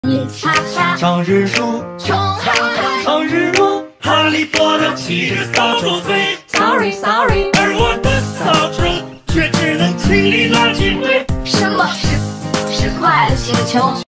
你叉叉， 长日出， 穷哈哈， 长日落，哈利波特骑着扫帚飞。 Sorry Sorry， 而我的扫帚却只能清理垃圾堆。 什么是快乐星球？